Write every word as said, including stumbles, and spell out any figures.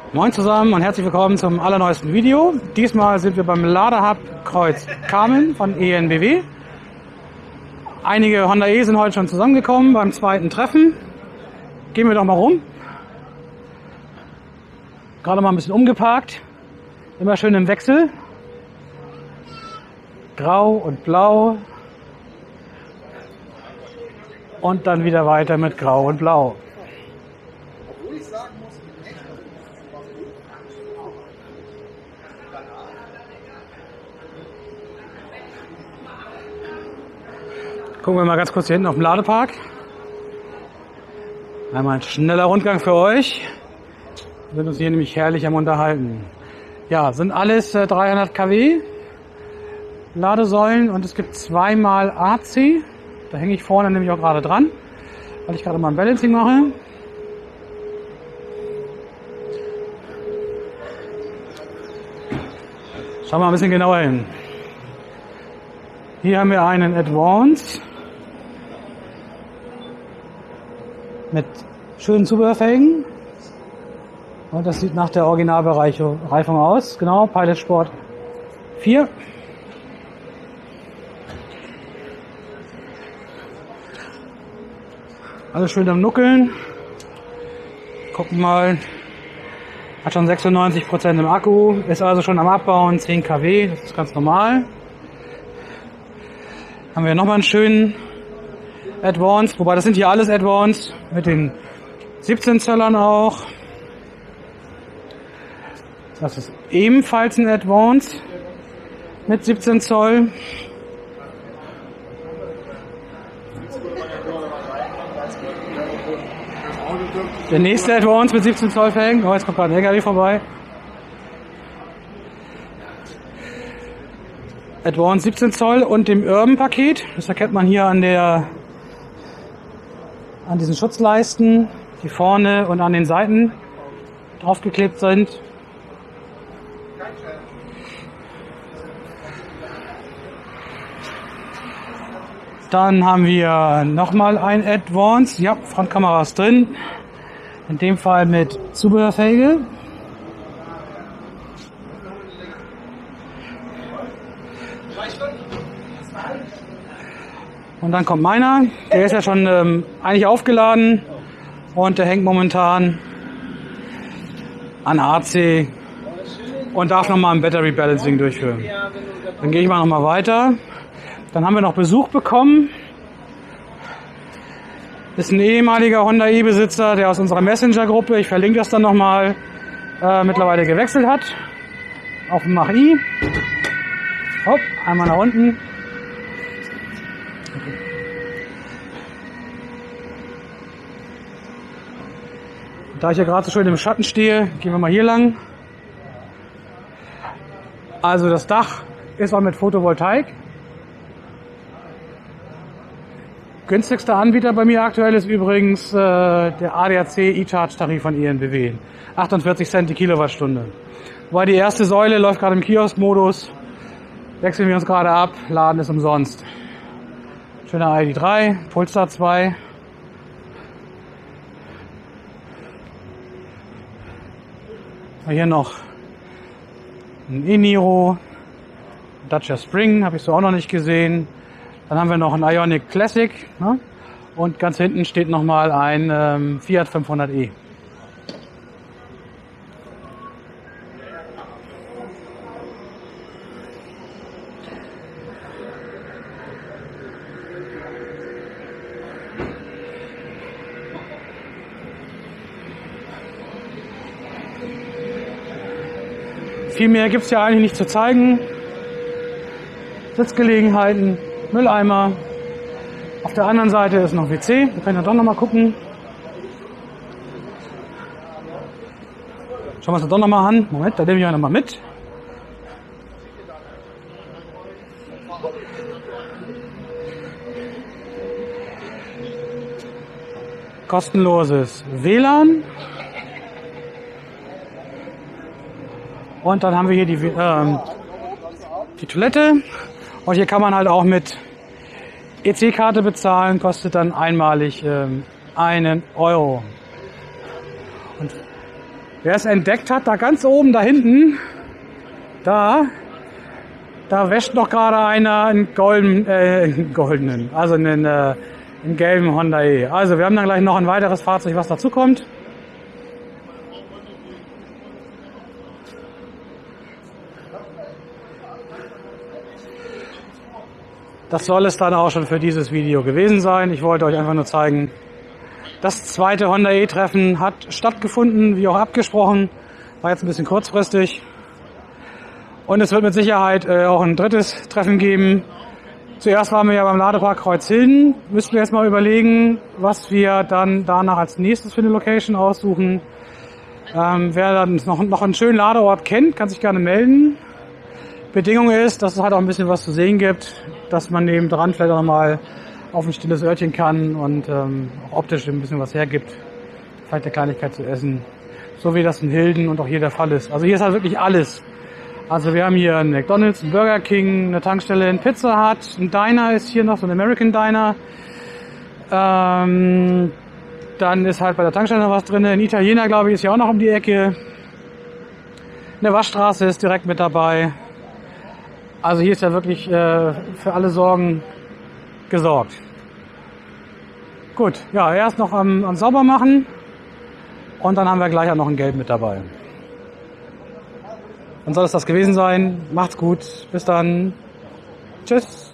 Moin zusammen und herzlich willkommen zum allerneuesten Video. Diesmal sind wir beim Ladehub Kreuz Kamen von E N B W. Einige Honda E sind heute schon zusammengekommen beim zweiten Treffen. Gehen wir doch mal rum. Gerade mal ein bisschen umgeparkt. Immer schön im Wechsel. Grau und Blau. Und dann wieder weiter mit Grau und Blau. Gucken wir mal ganz kurz hier hinten auf dem Ladepark. Einmal ein schneller Rundgang für euch. Wir sind uns hier nämlich herrlich am Unterhalten. Ja, sind alles äh, dreihundert Kilowatt Ladesäulen und es gibt zweimal A C. Da hänge ich vorne nämlich auch gerade dran, weil ich gerade mal ein Balancing mache. Schauen wir mal ein bisschen genauer hin. Hier haben wir einen Advance mit schönen Zubehörfelgen. Und das sieht nach der Originalbereifung aus. Genau, Pilot Sport vier. Alles schön am Nuckeln. Gucken mal. Hat schon sechsundneunzig Prozent im Akku. Ist also schon am Abbauen. zehn Kilowatt. Das ist ganz normal. Haben wir nochmal einen schönen Advance, wobei das sind hier alles Advance mit den siebzehn Zöllern auch. Das ist ebenfalls ein Advance mit siebzehn Zoll. Der nächste Advance mit siebzehn Zoll Felgen. Oh, jetzt kommt gerade ein L K W vorbei. Advance siebzehn Zoll und dem Urban Paket. Das erkennt man hier an der an diesen Schutzleisten, die vorne und an den Seiten draufgeklebt sind. Dann haben wir nochmal ein Advance. Ja, Frontkamera ist drin. In dem Fall mit Zubehörfelge. Und dann kommt meiner, der ist ja schon ähm, eigentlich aufgeladen und der hängt momentan an A C und darf nochmal ein Battery Balancing durchführen. Dann gehe ich mal nochmal weiter. Dann haben wir noch Besuch bekommen. Ist ein ehemaliger Honda E-Besitzer, der aus unserer Messenger-Gruppe, ich verlinke das dann nochmal, äh, mittlerweile gewechselt hat auf den Mach-I. Hopp, einmal nach unten. Da ich ja gerade so schön im Schatten stehe, gehen wir mal hier lang. Also das Dach ist auch mit Photovoltaik. Günstigster Anbieter bei mir aktuell ist übrigens äh, der A D A C E-Charge-Tarif von E N B W. achtundvierzig Cent die Kilowattstunde. Wobei die erste Säule läuft gerade im Kiosk-Modus. Wechseln wir uns gerade ab, Laden ist umsonst. Schöner I D drei, Polestar zwei. Hier noch ein E-Niro, Dacia Spring, habe ich so auch noch nicht gesehen. Dann haben wir noch ein Ioniq Classic, ne? Und ganz hinten steht nochmal ein ähm, Fiat fünfhundert e. Viel mehr gibt es ja eigentlich nicht zu zeigen. Sitzgelegenheiten, Mülleimer. Auf der anderen Seite ist noch W C. Wir können ja doch noch mal gucken. Schauen wir uns das doch noch mal an. Moment, da nehme ich ja noch mal mit. Kostenloses W L A N. Und dann haben wir hier die, ähm, die Toilette. Und hier kann man halt auch mit E C-Karte bezahlen, kostet dann einmalig ähm, einen Euro. Und Wer es entdeckt hat, da ganz oben, da hinten, da, da wäscht noch gerade einer einen golden, äh, einen goldenen, also einen, äh, einen gelben Honda E. Also wir haben dann gleich noch ein weiteres Fahrzeug, was dazu kommt. Das soll es dann auch schon für dieses Video gewesen sein. Ich wollte euch einfach nur zeigen, das zweite Honda E-Treffen hat stattgefunden, wie auch abgesprochen. War jetzt ein bisschen kurzfristig. Und es wird mit Sicherheit äh, auch ein drittes Treffen geben. Zuerst waren wir ja beim Ladepark Kreuzhilden. Müssen wir jetzt mal überlegen, was wir dann danach als nächstes für eine Location aussuchen. Ähm, wer dann noch, noch einen schönen Ladeort kennt, kann sich gerne melden. Bedingung ist, dass es halt auch ein bisschen was zu sehen gibt, dass man nebendran vielleicht auch mal auf ein stilles Örtchen kann und ähm, auch optisch ein bisschen was hergibt. Vielleicht eine Kleinigkeit zu essen. So wie das in Hilden und auch hier der Fall ist. Also hier ist halt wirklich alles. Also wir haben hier einen McDonald's, einen Burger King, eine Tankstelle, ein Pizza Hut, ein Diner ist hier noch, so ein American Diner. Ähm, dann ist halt bei der Tankstelle noch was drin. Ein Italiener, glaube ich, ist hier auch noch um die Ecke. Eine Waschstraße ist direkt mit dabei. Also hier ist ja wirklich äh, für alle Sorgen gesorgt. Gut, ja, erst noch am, am sauber machen und dann haben wir gleich auch noch ein Geld mit dabei. Dann soll es das gewesen sein. Macht's gut. Bis dann. Tschüss.